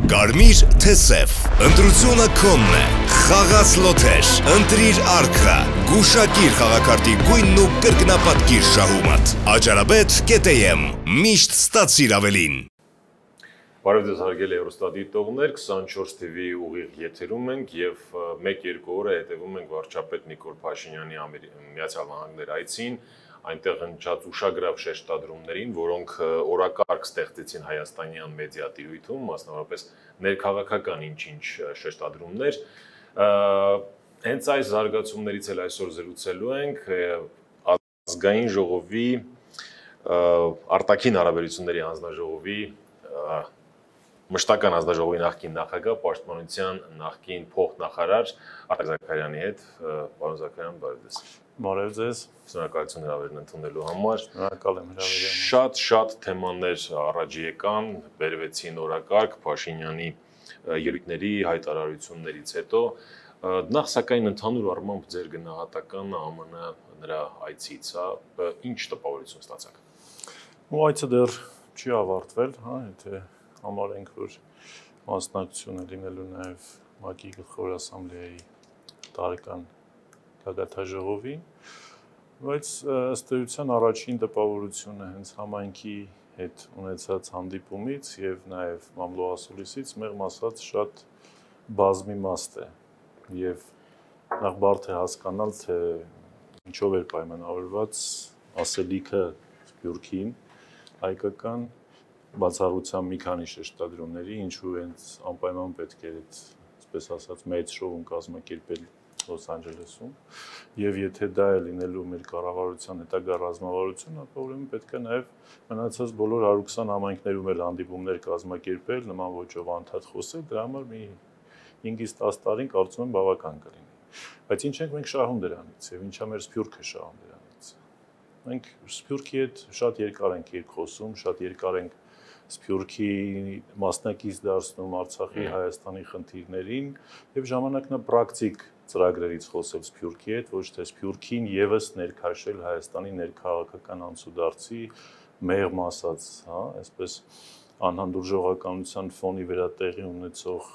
Կարմիր թե սև, ընտրությունը քոնն է, խաղաց լոթեր, ընտրիր արքա, գուշակիր խաղակարտի գույնն ու կրկնապատկիր շահումդ, Ajarabet.am, միշտ ստացիր ավելին։ Բարև ձեզ հարգելի հեռուստադիտողներ, 24 TV ուղիղ եթերում ենք եւ 1-2 օրը հետևում ենք վարչապետ Նիկոլ Փաշինյանի Միացյալ Նահանգներ այցին, այնտեղ հնչած ուշագրավ շեշտադրումներին, որոնք օրակարգ ստեղծեցին հայաստանյան մեդիա տիրույթում, մասնավորապես ներքաղաքական ինչ-ինչ շեշտադրումներ։ Հենց այս զարգացումներից էլ այսօր զրուցելու ենք ազգային ժողովի արտաքին հարաբերությունների հանձնաժողովի Մշտական հանձնաժողովի նախկին նախագահ, Պաշտպանության նախկին փոխնախարար Արտակ Զաքարյանի հետ, պարոն Զաքարյան, բարև ձեզ։ Բարև ձեզ։ Շնորհակալություն հրավերն ընդունելու համար։ Շնորհակալ եմ հրավերին։ Շատ թեմաներ առաջ եկան, բերվեցին օրակարգ Փաշինյանի ելույթների հայտարարություններից հետո։ Նախ սակայն ընդհանուր առմամբ ձեր գնահատականը ԱՄՆ նրա այցից, ինչ տպավորություն ստացաք։ Այցը դեռ չի ավարտվել, եթե համարենք, որ մասնակցությունը լինելու նաև ՄԱԿ-ի Գլխավոր ասամբլեայի տարեկան գագաթնաժողովի, բայց ըստ էության առաջին տպավորությունը հենց համայնքի հետ ունեցած հանդիպումից եւ նաև մամլոասուլիսից մեղմ ասած շատ բազմիմաստ է եւ նախ բարդ է հասկանալ, թե ինչով էր պայմանավորված ասելիքը Սփյուռքին հայկական բացառությամբ մի քանի շեշտադրումների, ինչու հենց անպայման պետք է այդ, այսպես ասած, մեծ շոուն կազմակերպել Լոս Անջելեսում, եւ եթե դա է լինելու մեր կառավարության հետագա ռազմավարությունը, ապա ուրեմն պետք է նաեւ մնացած բոլոր 120 համայնքներում էլ հանդիպումներ կազմակերպել, նման ոճով անդադ խոսել, դրա համար մի 5-ից 10 տարին կարծում եմ բավական կլինի։ Բայց ինչ ենք մենք շահում դրանից եւ ինչա մեր Սփյուռքը շահում դրանից։ Մենք Սփյուռքի հետ շատ երկար ենք երկխոսում, շատ երկար ենք Սփյուռքի մասնակից դարձնում Արցախի, Հայաստանի խնդիրներին եւ ժամանակն է պրակտիկ ծրագրերից խոսել Սփյուռքի հետ, ոչ թե Սփյուռքին եւս ներքաշել Հայաստանի ներքաղաքական անցուդարձի մեղմ ասած, այսպես անհանդուրժողականության ֆոնի վրա տեղի ունեցող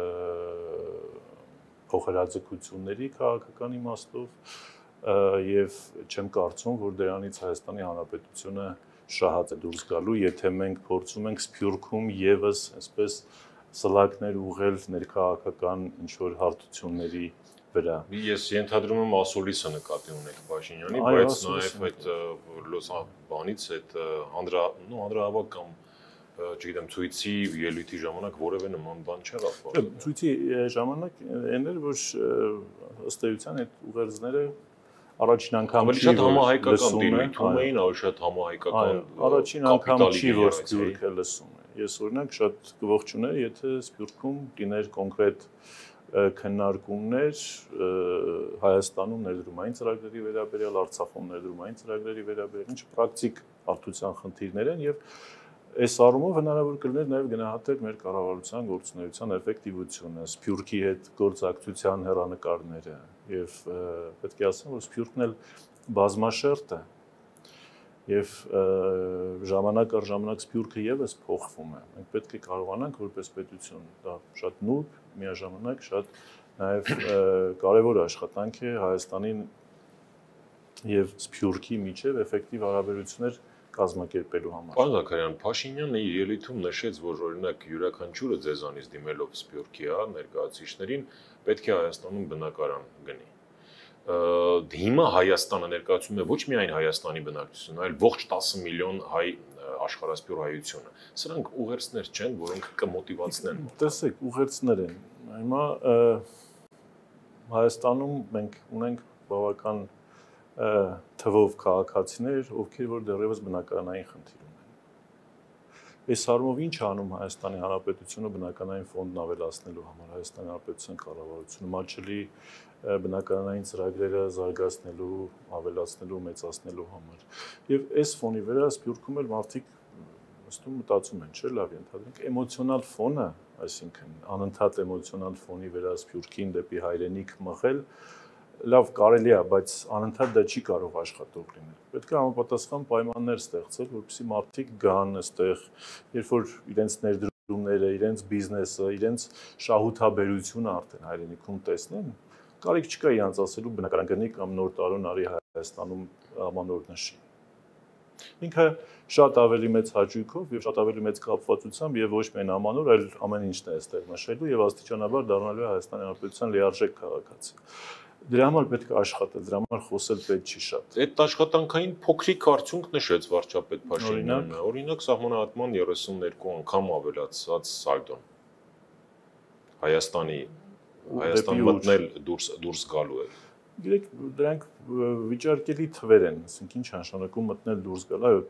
փոխհրաձգությունների քաղաքական իմաստով եւ չեմ կարծում, որ դրանից Հայաստանի Հանրապետությունը շահած է դուրս գալու, եթե մենք փորձում ենք Սփյուռքում եւս այսպես սլակներ ուղղել ներքաղաքական ինչ-որ հարթությունների վրա։ Ես ենթադրում եմ ասուլիսը նկատի ունեք Փաշինյանի, բայց նաեւ այդ լոսաբանից այդ հանրահավաք կամ չգիտեմ ցույցի ելույթի ժամանակ որևէ նման բան չեղավ։ Ցույցի ժամանակ այն էր, որ ըստ էության այդ ուղերձները առաջին անգամ չի շատ համահայկական դիրույթում էին, ավելի շատ համահայկական առաջին անգամ չի, որ Սփյուռքը լսում է։ Ես օրինակ շատ կողջուներ, եթե Սփյուռքում լիներ կոնկրետ քննարկումներ Հայաստանում ներդրումային ծրագրերի վերաբերյալ, Արցախում ներդրումային ծրագրերի վերաբերյալ, ինչ պրակտիկ հարթության խնդիրներ են եւ այս առումով հնարավոր կլիներ նաև գնահատել մեր կառավարության գործունեության էֆեկտիվությունը, Սփյուռքի հետ գործակցության հեռանկարները եւ պետք է ասեմ, որ Սփյուռքն էլ բազմաշերտ է եւ ժամանակ առ ժամանակ Սփյուռքը եւս փոխվում է։ Մենք պետք է կարողանանք որպես պետություն դա շատ նուրբ, միաժամանակ շատ նաև կարևոր աշխատանք է Հայաստանի եւ Սփյուռքի միջև էֆեկտիվ հարաբերություններ կազմակերպելու համար։ Պարոն Զաքարյան, Փաշինյանը իր ելույթում նշեց, որ օրինակ յուրաքանչյուրը ձեզանից դիմելով Սփյուռքի ներկայացուցիչներին պետք է Հայաստանում բնակարան գնի։ Հիմա Հայաստանը ներկայացնում է ոչ միայն Հայաստանի բնակչությունը, այլ ողջ 10 միլիոն հայ աշխարհասփյուռ հայությունը։ Սրանք ուղերձներ չեն, որոնք կմոտիվացնեն։ Տեսեք, ուղերձներ են։ Հիմա Հայաստանում մենք ունենք բավական թվով քաղաքացիներ, ովքեր որ դեռևս բնակարանային խնդիր ունեն։ Այս առումով ինչ անում Հայաստանի Հանրապետությունը բնակարանային ֆոնդն ավելացնելու համար, Հայաստանի Հանրապետության կառավարությունը մատչելի բնակարանային ծրագրերը զարգացնելու, ավելացնելու, մեծացնելու համար։ Եվ այս ֆոնի վրա Սփյուռքում էլ մարդիկ մտածում են, չէ՞, լավ ենթադրենք, էմոցիոնալ ֆոնը, այսինքն անընդհատ էմոցիոնալ ֆոնի վրա Սփյուռքին դեպի հայրենիք մղել լավ կարելի է, բայց անընդհատ դա չի կարող աշխատող լինել։ Պետք է համապատասխան պայմաններ ստեղծել, որպեսզի մարդիկ գան այստեղ, երբ որ իրենց ներդրումները, իրենց բիզնեսը, իրենց շահութաբերությունը արդեն հայրենիքում տեսնեն, կարիք չկա իրանց ասելու բնակարան գնի կամ նոր տարուն արի Հայաստանում ամանոր նշի։ Ինքը շատ ավելի մեծ հաճույքով եւ շատ ավելի մեծ կապվածությամբ եւ ոչ միայն ամանոր, այլ ամեն ինչն է այստեղ նշելու եւ աստիճանաբար դառնալու է Հայաստանի Հանրապետության լիարժեք քաղաքացի։ Դրա համար պետք է աշխատել, դրա համար խոսել պետք չի շատ։ Այդ աշխատանքային փոքրիկ արդյունք նշեց վարչապետ Փաշինյանը, օրինակ սահմանահատման 32 անգամ ավելացած սալդոն։ Հայաստան մտնել դուրս գալու է։ Գիտեք, դրանք վիճարկելի թվեր են, ասենք ինչ նշանակում մտնել դուրս գալ, այո,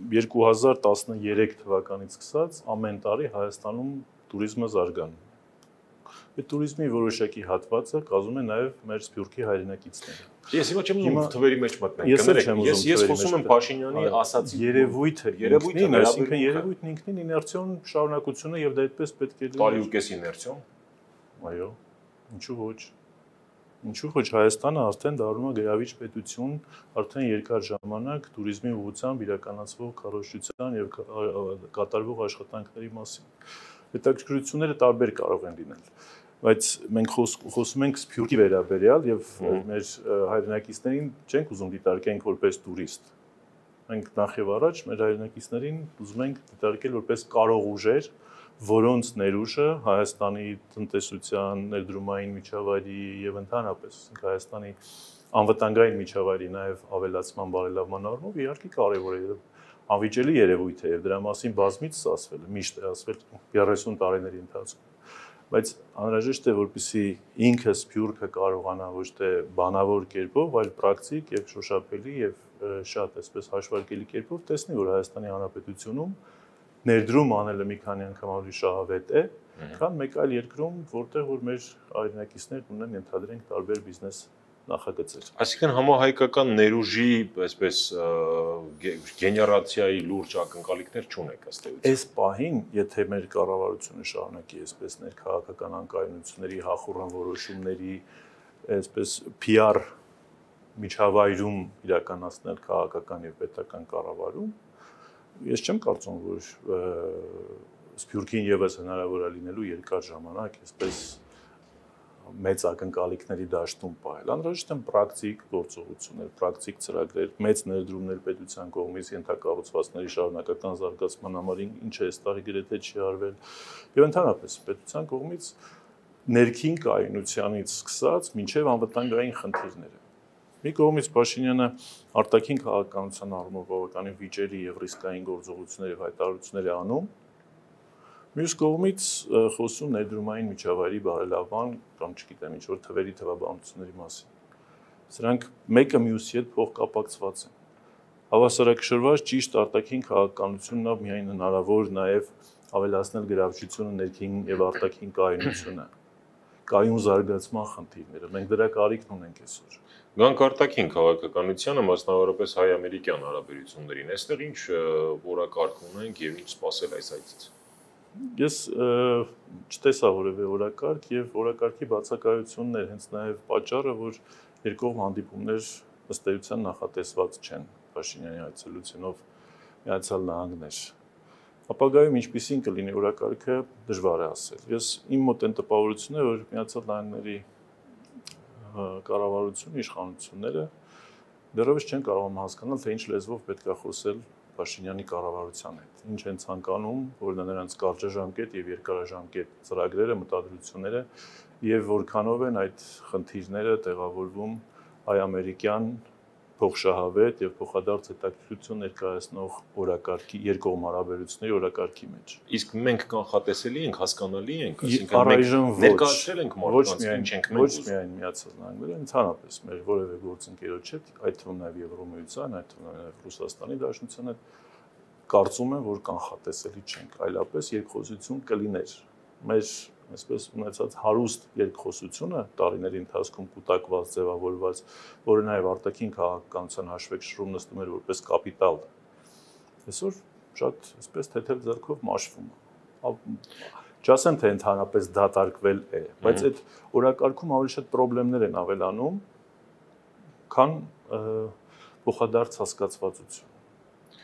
2013 թվականից սկսած ամեն տարի Հայաստանում туриզմը զարգանում։ Այդ туриզմի որոշակի հատվածը կազմում է նաև մեր Սփյուռքի հայրենակիցները։ Ես հիմա չեմ ուզում թվերի մեջ մտնենք։ Ես խոսում եմ Փաշինյանի ասացի երևույթը, այսինքն երևույթն ինքնին իներցիոն շարունակությունը եւ դա այդպես պետք է լինի։ Տարիուկես իներցիոն։ Այո, ինչու ոչ։ Ինչու ոչ Հայաստանը արդեն դառնում է գրավիչ պետություն, արդեն երկար ժամանակ туриզմի ուղղությամբ իրականացվող քարոզչության եւ կատարվող աշխատանքների մասին։ Հետաքրքրությունները տարբեր կարող են լինել, բայց մենք խոսում ենք Սփյուռքի վերաբերյալ եւ մեր հայրենակիցներին չենք ուզում դիտարկենք որպես տուրիստ։ Մենք նախ եւ առաջ մեր հայրենակիցներին ուզում ենք դիտարկել որպես կարող ուժեր, որոնց ներուժը Հայաստանի տնտեսության, ներդրումային միջավայրի եւ ընդհանրապես Հայաստանի անվտանգային միջավայրի նաեւ ավելացման բարելավման առումով իհարկե կարեւոր է անվիճելի երևույթ է եւ դրա մասին բազմից ասվել է, միշտ է ասվել 30 տարիների ընթացքում։ Բայց անհրաժեշտ է որպեսզի ինքը Սփյուռքը կարողանա ոչ թե բանավոր կերպով, այլ պրակտիկ եւ շոշափելի եւ շատ այսպես հաշվարկելի կերպով տեսնի, որ Հայաստանի Հանրապետությունում ներդրում անելը մի քանի անգամ ավելի շահավետ է, քան մեկ այլ երկրում, որտեղ որ մեր հայրենակիցներն ունեն ենթադրենք տարբեր բիզնես նախագծեր։ Այսինքն համահայկական ներուժի, այսպես գեներացիայի լուրջ ակնկալիքներ չունեք ըստ էության։ Այս պահին, եթե մեր կառավարությունը շարունակի այսպես ներքաղաքական անկայունությունների, հախուռն որոշումների, այսպես PR միջավայրում իրականացնել քաղաքական եւ պետական կառավարում, ես չեմ կարծում, որ Սփյուռքին եւս հնարավոր է լինելու երկար ժամանակ այսպես մեծ ակնկալիքների դաշտում պահել։ Անհրաժեշտ են պրակտիկ գործողություններ, պրակտիկ ծրագրեր, մեծ ներդրումներ պետության կողմից ենթակառուցվածքների շարունակական զարգացման համար, ինչը այս տարի գրեթե չի արվել, եւ ընդհանրապես պետության կողմից ներքին կայունությանից սկսած մինչեւ անվտանգային խնդիրները։ Մի կողմից Փաշինյանը արտաքին քաղաքականության առումով բավականին վիճելի եւ ռիսկային գործողություններ եւ հայտարարություններ է անում, մյուս կողմից խոսում ներդրումային միջավայրի բարելավման կամ չգիտեմ ինչ որ թվերի թվաբանությունների մասին։ Սրանք մեկը մյուսի հետ փոխկապակցված են։ Հավասարակշռված ճիշտ արտաքին քաղաքականությունն ավ միայն հնարավոր նաեւ ավելացնել գրավչությունը ներքին եւ արտաքին կայունությունը, կայուն զարգացման խնդիրները։ Մենք դրա կարիքն ունենք այսօր։ Գանք արտաքին քաղաքականությանը, մասնավորապես հայ-ամերիկյան հարաբերություններին, այստեղ ինչ օրակարգ ունենք եւ ինչ սպասել այս այցից։ Ես չտեսա որևէ օրակարգ եւ օրակարգի բացակայությունն է հենց նաեւ պատճառը, որ երկկողմ հանդիպումներ ըստ էության նախատեսված չեն Փաշինյանի այցելությունով Միացյալ Նահանգներ։ Ապագայում ինչպիսին կլինի օրակարգը դժվար է ասել։ Ես իմ մոտ այն տպավորությունն է, որ Միացյալ Նահանգների կառավարությունը, իշխանությունները դեռևս չեն կարողանում հասկանալ, թե ինչ լեզվով պետք է խոսել Փաշինյանի կառավարության հետ։ Ինչ են ցանկանում, որ նրանց կարճաժամկետ եւ երկարաժամկետ ծրագրերը, մտադրությունները եւ որքանով են այդ խնդիրները տեղավորվում հայ-ամերիկյան փոխշահավետ եւ փոխադարձ հետաքրքրություն ներկայացնող օրակարգի երկկողմ հարաբերությունների օրակարգի մեջ։ Իսկ մենք կանխատեսելի ենք, հասկանալի ենք, այսինքն մենք ներկայացրել ենք մարդկանց, ինչ ենք մենք ոչ միայն Միացյալ Նահանգները, ընդհանրապես մեր որևէ գործընկերոջ հետ, այդ թվում նաեւ Եվրոմիության, այդ թվում նաեւ Ռուսաստանի Դաշնության հետ կարծում եմ, որ կանխատեսելի չենք, այլապես երկխոսություն կլիներ։ Մեր այսպես ունեցած հարուստ երկխոսությունը տարիների ընթացքում կուտակված, ձևավորված, որը նաև արտաքին քաղաքականության հաշվեկշռում նստում էր որպես կապիտալ։ Այսօր շատ այսպես թեթև ձեռքով մաշվում է։ Չասեմ, թե ընդհանրապես դատարկվել է, բայց այդ օրակարգում ավելի շատ խնդիրներ են ավելանում, քան փոխադարձ հասկացվածություն։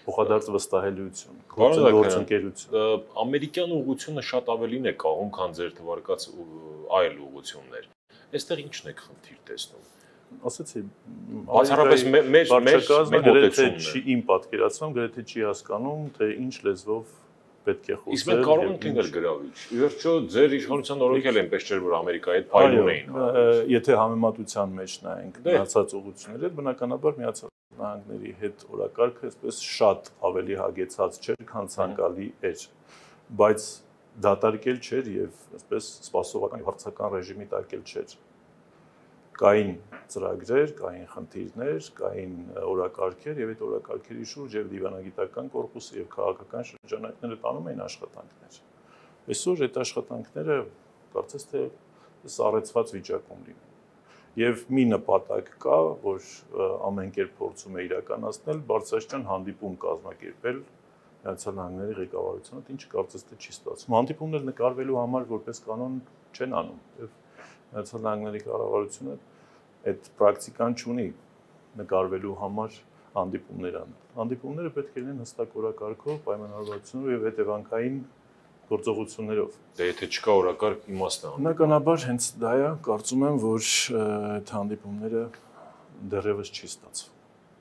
փոխադարձ վստահելիություն, գործընկերություն։ Ամերիկյան ուղղությունը շատ ավելին է կաղում, քան ձեր թվարկած այլ ուղղություններ։ Այստեղ ի՞նչն եք խնդիր տեսնում։ Ասացի, բացառապես մեր գրեթե չի իմ պատկերացնում, գրեթե չի հասկանում, թե ինչ լեզվով պետք է խոսել։ Իսկ մենք կարող ենք լինել գրավիչ։ Ի վերջո ձեր իշխանության օրոք էլ այնպես չէր, որ Ամերիկայի հետ փայլուն էին։ Եթե համեմատության մեջ նայենք միացած ուղղությունների հետ, բնականաբար Միացյալ Նահանգների հետ օրակարգը այսպես շատ ավելի հագեցած չէր, քան ցանկալի էր, բայց դատարկել չէր եւ այսպես սպասողական եւ հարցական ռեժիմի տակ էլ չէր։ Կային ծրագրեր, կային խնդիրներ, կային օրակարգեր եւ այդ օրակարգերի շուրջ եւ դիվանագիտական կորպուսը եւ քաղաքական շրջանակները տանում էին աշխատանքներ։ Այսօր այդ աշխատանքները կարծես թե սառեցված վիճակում լինեն։ Եվ մի նպատակ կա, որ ամեն կերպ փորձում է իրականացնել բարձրաստիճան հանդիպում կազմակերպել Միացյալ Նահանգների ղեկավարությունը, ինչը կարծես թե չի ստացվում։ Հանդիպումներ նկարվելու համար որպես կանոն չեն անում եւ Միացյալ Նահանգների կառավարությունը այդ պրակտիկան չունի նկարվելու համար հանդիպումներ անել։ Հանդիպումները պետք է լինեն հստակ օրակարգով, պայմանավորվածությունով եւ հետևանքային գործողություններով։ Դե եթե չկա օրակարգ, իմաստն է։ Բնականաբար հենց դա է, կարծում եմ, որ այդ հանդիպումները դեռևս չի ստացվում։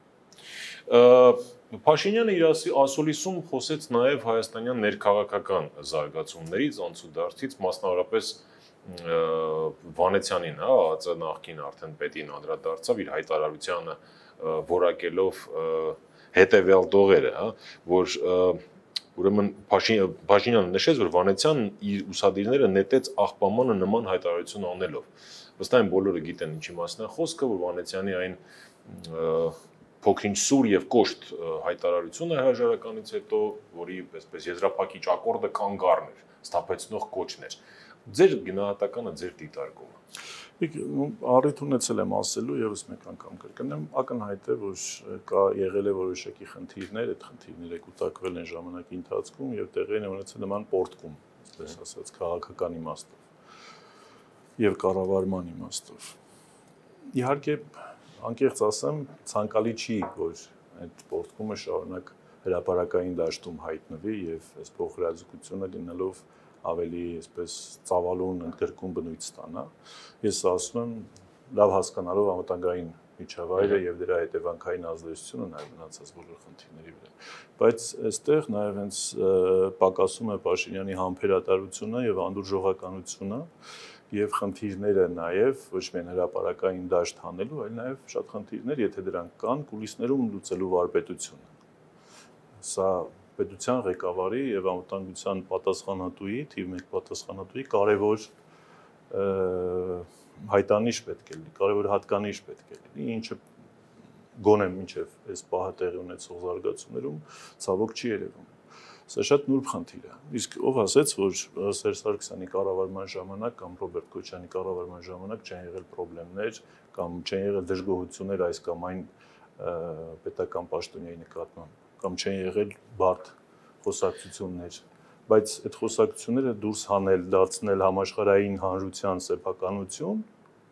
Փաշինյանը իր ասուլիսում խոսեց նաև հայաստանյան ներքաղաքական զարգացումներից, անցուդարձից, մասնավորապես Վանեցյանին, ԱԱԾ նախկին արդեն պետին անդրադարձավ իր հայտարարությանը որակելով հետևյալ դողերը, որ ուրեմն Փաշինյանը նշեց, որ Վանեցյանն իր ուսադիրները նետեց աղբամանը նման հայտարարություն անելով։ Վստահ եմ բոլորը գիտեն ինչի մասն է խոսքը, որ Վանեցյանի այն փոքրինչ սուր եւ կոշտ հայտարարությունը հրաժարականից հետո, որի այսպես եզրափակիչ ակորդը կանգառն էր, ստապեցնող կոչն էր։ Ձեր գնահատականը, ձեր դիտարկումը։ Առիթ ունեցել եմ ասելու եւս մեկ անգամ կրկնեմ, ակնհայտ է, որ կա եղել է որոշակի խնդիրներ, այդ խնդիրները կուտակվել են ժամանակի ընթացքում եւ տեղի են ունեցել նման պորտկում, այսպես ասած, քաղաքական իմաստով եւ կառավարման իմաստով։ Իհարկե, անկեղծ ասեմ, ցանկալի չի, որ այդ պորտկումը շարունակ հրապարակային դաշտում հայտնվի եւ այս փոխհրաձգությունը լինելով ավելի այսպես ծավալուն ընդգրկուն բնույթ ստանա։ Ես ասում եմ, լավ հասկանալով անվտանգային միջավայրը եւ դրա հետևանքային ազդեցությունը նաեւ մնացած բոլոր խնդիրների վրա։ Բայց այստեղ նաեւ հենց պակասում է Փաշինյանի համբերատարությունը եւ անդուրժողականությունը եւ խնդիրները նաեւ ոչ միայն հրապարակային դաշտ հանելու, այլ նաեւ շատ խնդիրներ, եթե դրանք կան, կուլիսներում լուծելու վարպետությունը։ Սա պետության ղեկավարի եւ անվտանգության պատասխանատուի, թիվ 1 պատասխանատուի կարևոր հայտանիշ պետք է լինի, կարևոր հատկանիշ պետք է լինի, ինչը գոնե մինչեւ այս պահը տեղի ունեցող զարգացումներում ցավոք չի երևում։ Սա շատ նուրբ խնդիր է։ Իսկ ով ասեց, որ Սերժ Սարգսյանի կառավարման ժամանակ կամ Ռոբերտ Քոչարյանի կառավարման ժամանակ չեն եղել խնդիրներ կամ չեն եղել դժգոհություններ այս կամ այն պետական պաշտոնյայի նկատմամբ կամ չեն եղել բարդ խոսակցություններ, բայց այդ խոսակցությունները դուրս հանել, դարձնել համաշխարհային հանրության սեփականություն,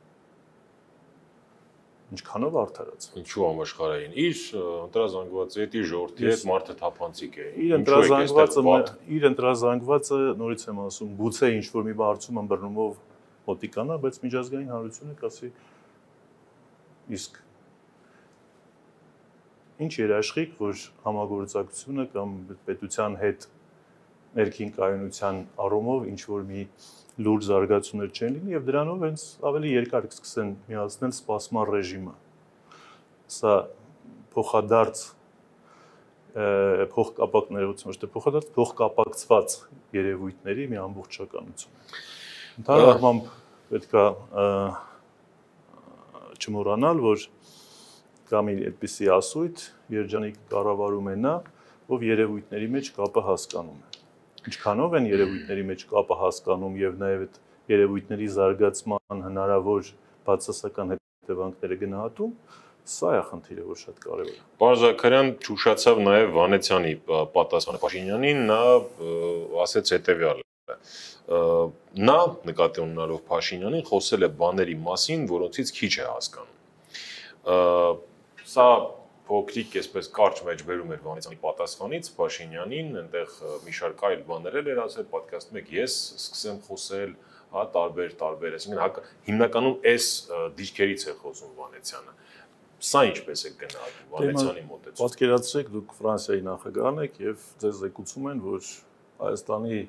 ինչքանով արդարացվում։ Ինչու համաշխարհային։ Իր ընտրազանգվածի հետ, իր ժողովրդի հետ մարդը թափանցիկ է։ Իր ընտրազանգվածը, նորից եմ ասում, գուցե ինչ-որ մի հարցում ըմբռնումով մոտիկանա, բայց միջազգային հանրությունը կասի իսկ ինչ երաշխիք, որ համագործակցությունը կամ պետության հետ ներքին կայունության առումով ինչ-որ մի լուրջ զարգացումներ չեն լինի եւ դրանով հենց ավելի երկար կսկսեն միացնել սպասման ռեժիմը։ Սա փոխադարձ փոխկապակցություն, ոչ թե փոխադարձ փոխկապակցված երևույթների մի ամբողջականություն։ Ընդհանրապես պետք է չմոռանալ, որ կա մի այդպիսի ասույթ, երջանիկ կառավարում է նա, ով երևույթների մեջ կապը հասկանում է։ Ինչքանով են երևույթների մեջ կապը հասկանում եւ նաեւ այդ երևույթների զարգացման հնարավոր բացասական հետևանքները գնահատում, սա է խնդիրը, որ շատ կարեւոր է։ Պարոն Զաքարյան ճուշացավ նաեւ Վանեցյանի պատասխանը Փաշինյանին, նա ասեց հետեւյալը. նա նկատի ունենալով Փաշինյանին խոսել է բաների մասին, որոնցից քիչ է հասկանում։ Սա փոքրիկ այսպես կարճ մեջբերում էր Վանեցյանի պատասխանից Փաշինյանին, այնտեղ մի շարք այլ բաներ էր ասել, պատկաստում եք, ես սկսեմ խոսել, հա, տարբեր, այսինքն հիմնականում այս դիրքերից է խոսում Վանեցյանը։ Սա ինչպես է գնահատում Վանեցյանի մոտեցումը։ Պատկերացրեք, դուք Ֆրանսիայի նախագահն եք եւ ձեզ զեկուցում են, որ Հայաստանի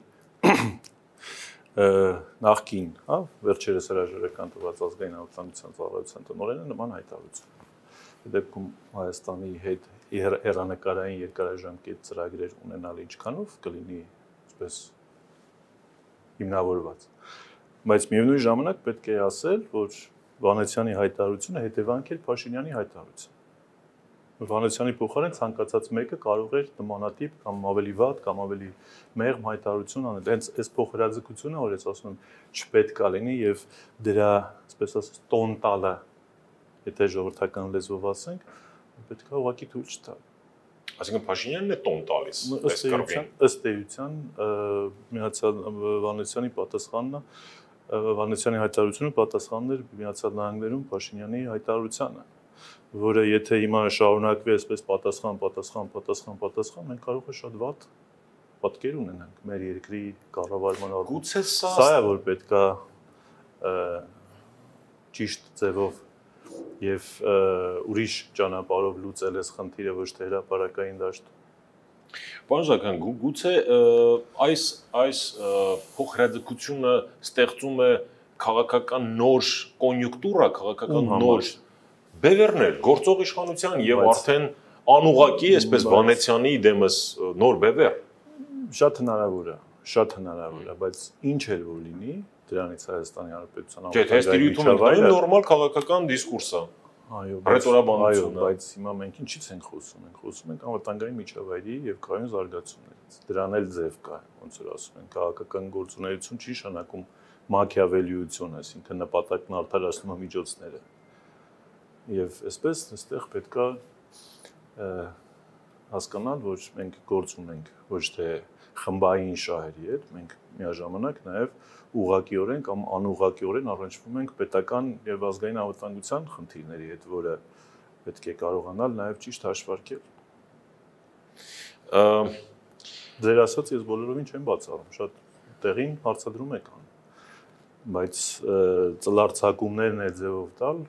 նախկին, հա, վերջերս հրաժարական տված ազգային անվտանգության ծառայության տնօրենը նման հայտարարություն։ Դեպքում Հայաստանի հետ հեռանկարային երկարաժամկետ ծրագրեր ունենալ ինչքանով կլինի, այսպես հիմնավորված։ Բայց միևնույն ժամանակ պետք է ասել, որ Վանեցյանի հայտարարությունը հետևանք էր Փաշինյանի հայտարարության։ Վանեցյանի փոխարեն ցանկացած մեկը կարող էր նմանատիպ կամ ավելի վատ կամ ավելի մեղմ հայտարարություն անել։ Հենց այս փոխհրաձգությունը, որ ես ասում եմ, չպետք է լինի եւ դրա, այսպես ասած, տոն տալը, եթե ժողովրդական լեզվով ասենք, պետք է ուղղակի թույլ չտալ։ Այսինքն Փաշինյանն է տոն տալիս այս կռվին։ Ըստ էության Միացյալ Վանեցյանի պատասխանն Վանեցյանի հայտարարությունը պատասխանն էր Միացյալ Նահանգներում Փաշինյանի հայտարարությանը, որը եթե հիմա շարունակվի այսպես պատասխան, մենք կարող է շատ վատ պատկեր ունենանք մեր երկրի կառավարման առումով։ Գուցե սա է, որ պետքա ճիշտ ձևով եւ ուրիշ ճանապարհով լուծել այս խնդիրը, ոչ թե հրապարակային դաշտում։ Պարոն Զաքարյան, գուցե այս փոխհրաձգությունը ստեղծում է քաղաքական նոր կոնյունկտուրա, քաղաքական նոր բևեռներ, գործող իշխանության եւ արդեն անուղղակի, այսպես Վանեցյանի դեմս նոր բևեռ։ Շատ հնարավոր է, բայց ինչ էլ որ լինի, դրանից Հայաստանի Հանրապետության անվտանգության նորմալ քաղաքական դիսկուրս է։ Այո, բայց հիմա մենք ինչից ենք խոսում։ Մենք խոսում ենք անվտանգային միջավայրի եւ կայուն զարգացումներից։ Դրան էլ ձև կա, ոնց որ ասում են, քաղաքական գործունեություն չի նշանակում մաքիավելիություն, այսինքն նպատակն արդարացնում է միջոցները։ Եվ այսպես այստեղ պետքա հասկանալ, որ մենք գործ ունենք ոչ թե խմբային շահերի հետ, մենք միաժամանակ նաեւ ուղղակիորեն կամ անուղղակիորեն առնչվում ենք պետական եւ ազգային անվտանգության խնդիրների հետ, որը պետք է կարողանալ նաեւ ճիշտ հաշվարկել։ Ձեր ասած ես բոլորովին չեմ բացառում, շատ տեղին հարցադրում եք ան, բայց ծլարձակումներն այդ ձևով տալ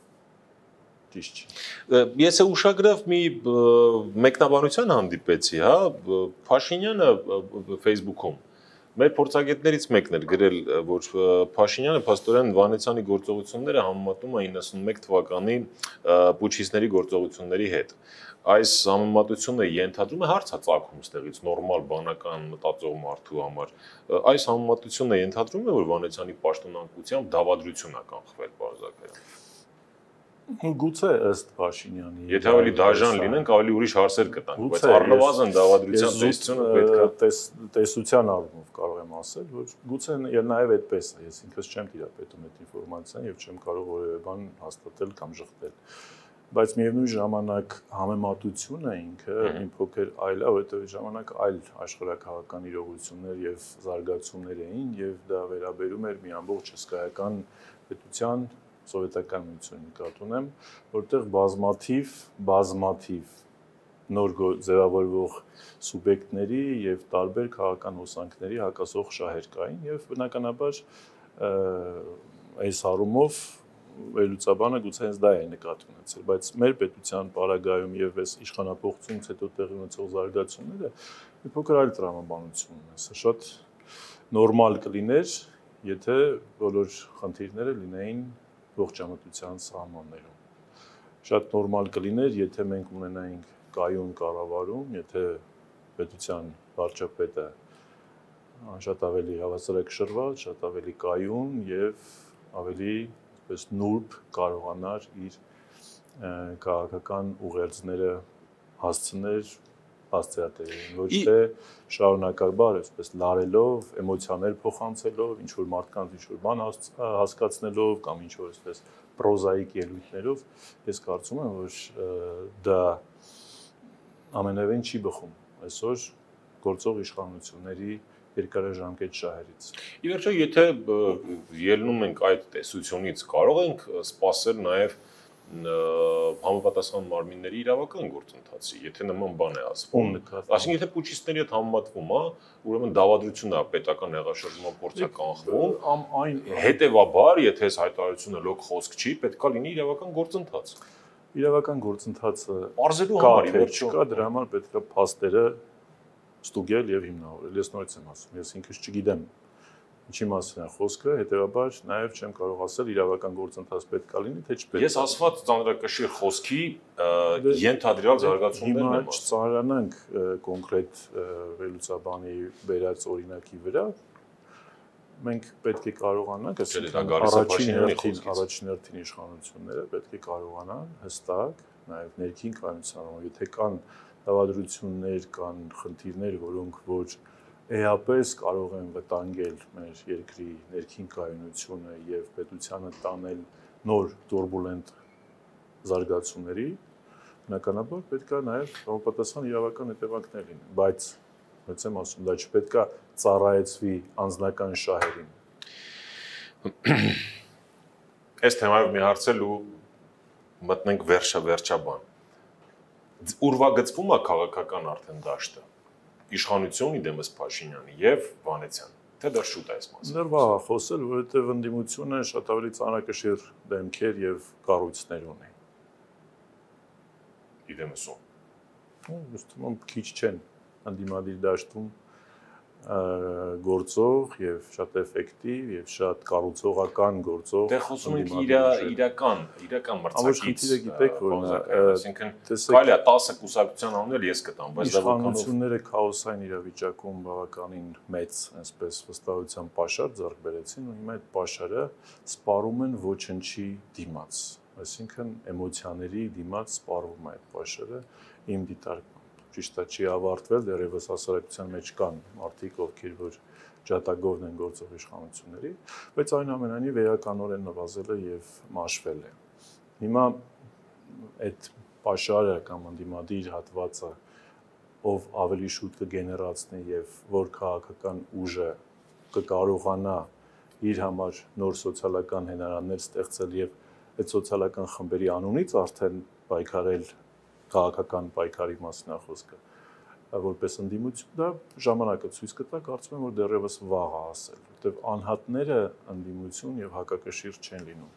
ճիշտ չի։ Ես ուշագրավ մի մեկնաբանության հանդիպեցի, հա, Փաշինյանը Facebook-ում մեր փորձագետներից մեկն էր գրել, որ Փաշինյանը փաստորեն Վանեցյանի գործողությունները համեմատում է 91 թվականի պուչիստների գործողությունների հետ։ Այս համեմատությունը ենթադրում է հարց ծագում ստեղից նորմալ բանական մտածող մարդու համար։ Այս համեմատությունը ենթադրում է, որ Վանեցյանի պաշտոնանկությամբ դավադրություն է կանխվել, պարոն Զաքարյան։ Գուցե ըստ Փաշինյանի։ Եթե ավելի դաժան լինենք, ավելի ուրիշ հարցեր կտանք, բայց առնվազն դավադրության տեսությունը պետք է տեսության առումով կարող եմ ասել, որ գուցե նաև այդպես է, ես ինքս չեմ տիրապետում այդ ինֆորմացիան եւ չեմ կարող որևէ բան հաստատել կամ ժխտել։ Բայց միևնույն ժամանակ համեմատությունը ինքը մի փոքր այլ է, որովհետեւ ժամանակ այլ աշխարհակաղակական իրողություններ եւ զարգացումներ էին եւ դա վերաբերում էր մի ամբողջ հսկայական պետության սովետական միություն նկատի ունեմ, որտեղ բազմաթիվ նոր ձևավորվող սուբյեկտների եւ տարբեր քաղաքական հոսանքների հակասող շահեր կային եւ բնականաբար այս առումով վերլուծաբանը գուցե հենց դա է նկատի ունեցել, բայց մեր պետության պարագայում եւ այս իշխանապողությունից հետո տեղի ունեցող զարգացումները մի փոքր այլ տրամաբանություն ունեն, սա շատ նորմալ կլիներ, եթե բոլոր խնդիրները լինեին ողջամտության սահմաններում։ Շատ նորմալ կլիներ, եթե մենք ունենայինք կայուն կառավարում, եթե պետության վարչապետը շատ ավելի հավասարակշռված, շատ ավելի կայուն եւ ավելի այսպես նուրբ կարողանար իր քաղաքական ուղերձները հասցնել հասցեատերին, ոչ թե շարունակաբար այսպես լարելով, էմոցիաներ փոխանցելով, ինչ որ մարդկանց ինչ որ բան հասկացնելով կամ ինչ որ այսպես պրոզայիկ ելույթներով, ես կարծում եմ, որ դա ամենևին չի բխում այսօր գործող իշխանությունների երկարաժամկետ շահերից։ Ի վերջո, եթե ելնում ենք այդ տեսությունից, կարող ենք սպասել նաև համապատասխան մարմինների իրավական գործընթացի, եթե նման բան է ասվում։ Այսինքն եթե պուչիստների հետ համեմատվում է, ուրեմն դավադրությունն է պետական հեղաշրջման փորձը կանխվում, այն հետևաբար, եթե այս հայտարարությունը լոկ խոսք չի, պետքա լինի իրավական գործընթաց։ Իրավական գործընթացը Պարզելու համար կա, դրա համար պետք է փաստերը ստուգել եւ հիմնավորել։ Ես նորից եմ ասում, ես ինքս չգիտեմ ինչի մասին է խոսքը, հետեւաբար նաեւ չեմ կարող ասել իրավական գործընթաց պետք է լինի, թե չպետք է։ Ես ասված ծանրակշիռ խոսքի ենթադրյալ զարգացումներն եմ ասում։ Չծանրանանք կոնկրետ վերլուծաբանի վերած օրինակի վրա, մենք պետք է կարողանանք, առաջին հերթին իշխանությունները պետք է կարողանան հստակ, նաեւ ներքին կայունության, եթե կան դավադրություններ, կան խնդիրներ, որոնք որ էապես կարող են վտանգել մեր երկրի ներքին կայունությունը եւ պետությանը տանել նոր турբուլենտ զարգացումների, բնականաբար պետք է նաեւ համապատասխան իրավական հետևանքներ լինեն, բայց ոնց եմ ասում, դա չպետք է ծառայեցվի անձնական շահերին։ Այս թեմայով մի հարցել ու մտնենք վերջաբան։ Ուրվագծվում է քաղաքական արդեն դաշտը իշխանությունի դեմս Փաշինյանի եւ Վանեցյան, թե դեռ շուտ է այս մասին։ Դեռ վաղ է խոսել, որովհետեւ ընդդիմությունը շատ ավելի ծանրակշիռ դեմքեր եւ կառույցներ ունի։ Իդեմսում։ Ըստ քիչ չեն ընդդիմադիր դաշտում գործող եւ շատ էֆեկտիվ եւ շատ կառուցողական գործող։ Դե խոսում ենք իրական մրցակից։ Ամեն գիտեք, որ այսինքն կարելի է 10 կուսակցության անուններ ես կտամ, բայց դա իշխանությունները քաոսային իրավիճակում բավականին մեծ, այսպես վստահության պաշար ձեռք բերեցին ու հիմա այդ պաշարը սպառում են ոչնչի դիմաց, այսինքն էմոցիաների դիմաց սպառվում է այդ պաշարը իմ դիտարկմամբ։ Ճիշտ է, չի ավարտվել, դեռևս հասարակության մեջ կան մարդիկ, ովքեր որ ջատագովն են գործող իշխանությունների, բայց այնուամենայնիվ էականորեն նվազել է եւ մաշվել է։ Հիմա այդ պաշարը կամ ընդդիմադիր հատվածը, ով ավելի շուտ կգեներացնի եւ որ քաղաքական ուժը կկարողանա իր համար նոր սոցիալական հենարաններ ստեղծել եւ այդ սոցիալական խմբերի անունից արդեն պայքարել քաղաքական պայքարի մասն է խոսքը, որպես ընդդիմություն դա ժամանակը ցույց կտա, կարծում եմ որ դեռևս վաղ է ասել, որտեղ անհատները ընդդիմություն եւ հակակշիռ չեն լինում։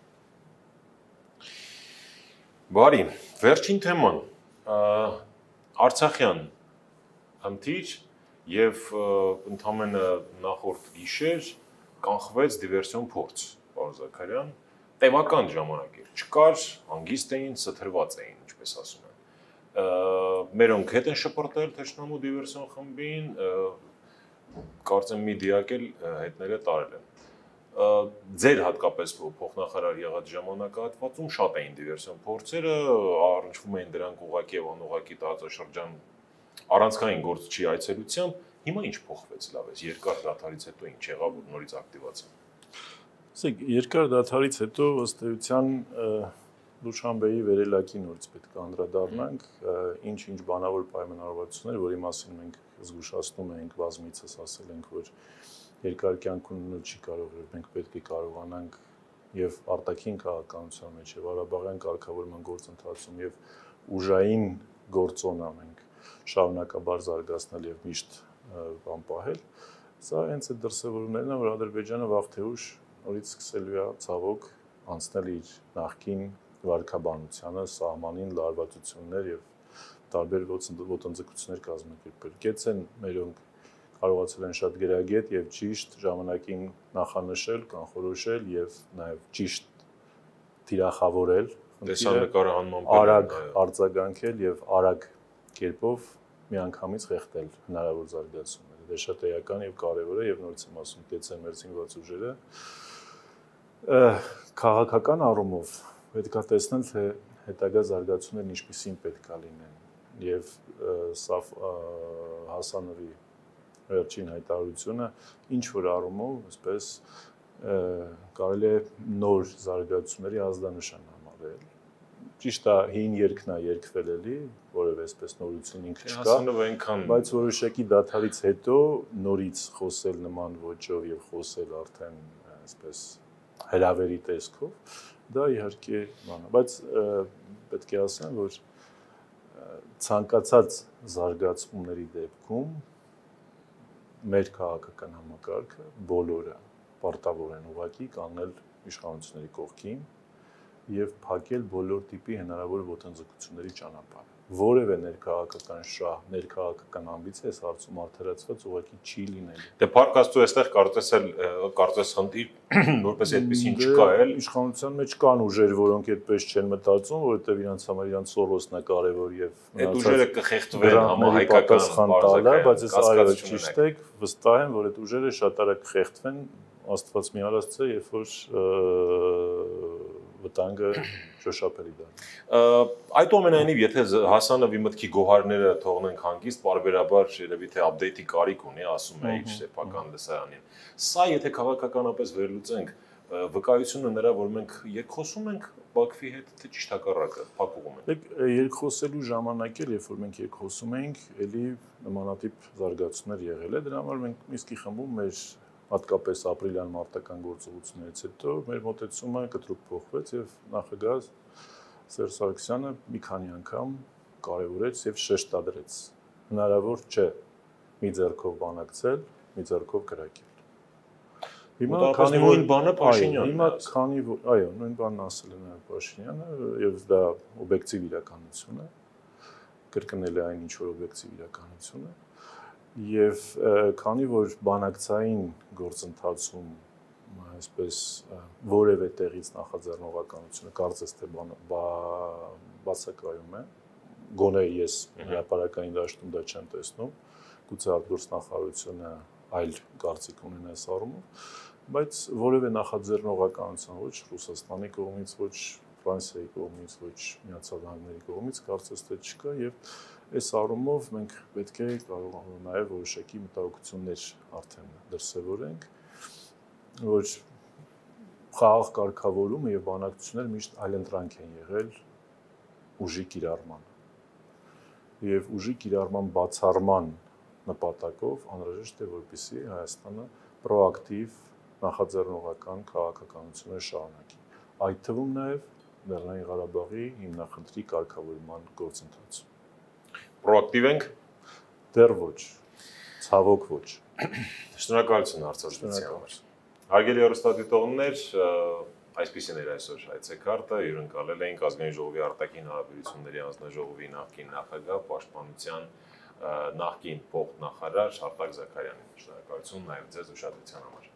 Բարի, վերջին թեման Արցախյան խնդիր եւ ընդհանրապես նախորդ գիշեր կանխվեց դիվերսիոն փորձ, պարոն Զաքարյան, տևական ժամանակ էր, չկար, հանգիստ էին, սթրված էին, ինչպես ասում են։ Մերոնք հետ են շպրտել թշնամու դիվերսիոն խմբին, կարծեմ մի դիակ էլ հետները տարել են։ Ձեր հատկապես փոխնախարար եղած ժամանակահատվածում շատ էին դիվերսիոն փորձերը, առնչվում էին դրանք ուղղակի եւ անուղղակի տարածաշրջան առանցքային գործչի այցելությամբ, հիմա ինչ փոխվեց լավ է, երկար դադարից հետո ինչ եղավ, որ նորից ակտիվացան։ Ասեք, երկար դադարից հետո ըստ էության Դուշանբեի վերելակի նորից պետք է անդրադառնանք, ինչ բանավոր պայմանավորվածություններ, որի մասին մենք զգուշացնում ենք բազմիցս ասել ենք, որ երկար կյանք ունենալ չի կարող, մենք պետք է կարողանանք եւ արտաքին քաղաքականության մեջ եւ Ղարաբաղյան կարգավորման գործընթացում եւ ուժային գործոնը մենք շարունակաբար զարգացնել եւ միշտ անպահել։ Սա հենց այդ դրսևորումներն են, որ Ադրբեջանը վաղ թե ուշ նորից սկսելու է ցավոք անցնել իր նախկին վարկաբանությանը, սահմանին լարվածություններ եւ տարբեր ոտնձգություններ կազմակերպել։ Գեցեն մերոնք կարողացել են շատ գրագետ եւ ճիշտ ժամանակին նախանշել, կանխորոշել եւ նաեւ ճիշտ թիրախավորել, արագ արձագանքել եւ արագ կերպով միանգամից խեղդել հնարավոր զարգացումները։ Դա շատ էական եւ կարեւոր է եւ նորից եմ ասում, գեցեն մեր զինված ուժերը քաղաքական առումով պետք է տեսնել, թե հետագա զարգացումներն ինչպիսին պետք է լինեն եւ սա Հասանովի վերջին հայտարարությունը ինչ որ առումով, այսպես կարելի է նոր զարգացումների ազդանշան համարել։ Ճիշտ է, հին երկն է երկվել էլի, որևէ այսպես նորություն ինքը չկա, Հասանովը այնքան, բայց որոշակի դադարից հետո նորից խոսել նման ոճով եւ խոսել արդեն այսպես հրավերի տեսքով, դա իհարկե բան է, բայց պետք է ասեմ, որ ցանկացած զարգացումների դեպքում մեր քաղաքական համակարգը բոլորը պարտավոր են ուղղակի կանգնել իշխանությունների կողքին եւ փակել բոլոր տիպի հնարավոր ոտնձգությունների ճանապարհը։ Որևէ ներքաղաքական շահ, ներքաղաքական ամբիցիա այս հարցում արդարացված ուղղակի չի լինելու։ Դե փառք Աստծո, այստեղ կարծես խնդիր որպես այդպեսին չկա, էլ իշխանության մեջ կան ուժեր, որոնք այդպես չեն մտածում, որովհետեւ իրանց համար իրանց Սորոսն է կարևոր եւ այդ ուժերը կխեղդվեն համահայկական բարձակայ, բայց այս այո ճիշտ է, վստահ եմ, որ այդ ուժերը շատ արագ կխեղդվեն, Աստված մի արածը, երբ որ վտանգը շոշափելի դառնա։ Այդուամենայնիվ, եթե Հասանովի մտքի գոհարները թողնենք հանգիստ, պարբերաբար երևի թե update-ի կարիք ունի, ասում է իր սեփական լսարանին։ Սա եթե քաղաքականապես վերլուծենք, վկայությունը նրա, որ մենք երկխոսում ենք Բաքվի հետ, թե ճիշտ հակառակը, փակուղում ենք։ Երկխոսելու ժամանակ էլ, երբ որ մենք երկխոսում ենք, ելի նմանատիպ զարգացումներ եղել է, դրա համար մենք Միսկի խմբում մեր հատկապես ապրիլյան մարտական գործողություններից հետո մեր մոտեցումը կտրուկ փոխվեց եւ նախագահ Սերժ Սարգսյանը մի քանի անգամ կարևորեց եւ շեշտադրեց հնարավոր չէ մի ձեռքով բանակցել, մի ձեռքով կրակել։ Հիմա քանի որ նույն բանը Փաշինյանն հիմա քանի որ այո, նույն բանն ասել է նաեւ Փաշինյանը եւ դա օբյեկտիվ իրականություն է, կրկնել է այն ինչ որ օբյեկտիվ իրականություն է։ Եվ քանի որ բանակցային գործընթացում այսպես որևէ տեղից նախաձեռնողականությունը կարծես թե բացակայում է, գոնե ես հրապարակային դաշտում դա չեմ տեսնում, գուցե արտգործնախարարությունը այլ կարծիք ունեն այս առումով, բայց որևէ նախաձեռնողականություն ոչ Ռուսաստանի կողմից, ոչ Ֆրանսիայի կողմից, ոչ Միացյալ Նահանգների կողմից կարծես թե չկա եւ այս առումով մենք պետք է կարողանանք նաեւ որոշակի մտահոգություններ արդեն դրսևորենք, որ խաղաղ կարգավորումը եւ բանակցությունները միշտ այլընտրանք են եղել ուժի կիրառման։ Եվ ուժի կիրառման բացառման նպատակով անհրաժեշտ է որպեսզի Հայաստանը պրոակտիվ նախաձեռնողական քաղաքականություններ շարունակի։ Այդ թվում նաեւ Լեռնային Ղարաբաղի հիմնախնդրի կարգավորման գործընթացում։ Պրոակտիվ ենք։ Դեռ ոչ, ցավոք ոչ։ Շնորհակալություն հարցազրույցի համար։ Հարգելի հեռուստադիտողներ, այսպեսին էր այսօր այցեքարտը, հյուրընկալել էինք Ազգային ժողովի արտաքին հարաբերությունների հանձնաժողովի նախկին նախագահ, պաշտպանության նախկին փոխնախարար Արտակ Զաքարյանին։ Շնորհակալություն նաև ձեզ ուշադրության համար։